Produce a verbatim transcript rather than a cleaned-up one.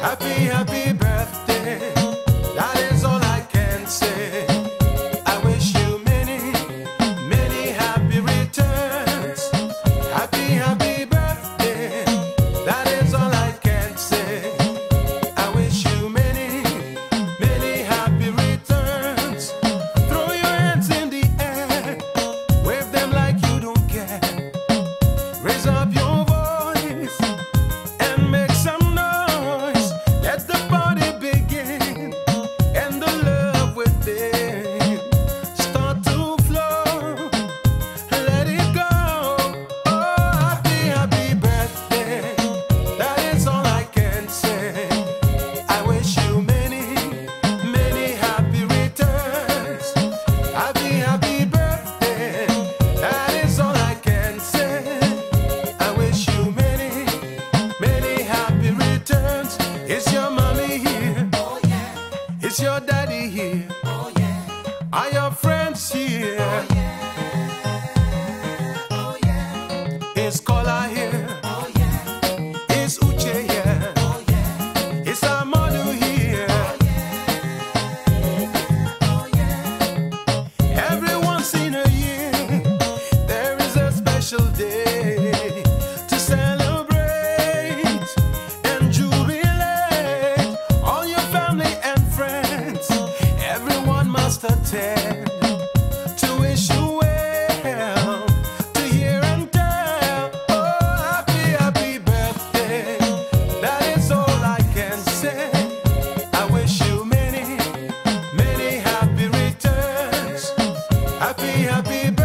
Happy, happy birthday. That is all I can say. I wish you many, many happy returns. Happy, happy birthday. That is all I can say. I wish you many, many happy returns. Throw your hands in the air, wave them like you don't care. Raise up your voice and make some noise. Let the party begin and the love within start to flow. Let it go. Oh, happy, happy birthday. That is all I can say. I wish you many, many happy returns. Happy, happy birthday. That is all I can say. I wish you many, many happy returns. Is your mommy here? Oh yeah, Is your daddy here? oh yeah, Are your friends here? oh yeah, oh yeah, Is Kola here? oh yeah, Is Uche here? oh yeah, Is Amadu here? oh yeah. Every once in a year, there is a special day to celebrate and jubilate. All your family and friends, everyone must attend to wish you well, to hear and tell. Oh, happy, happy birthday. That is all I can say. I wish you many, many happy returns. Happy, happy birthday.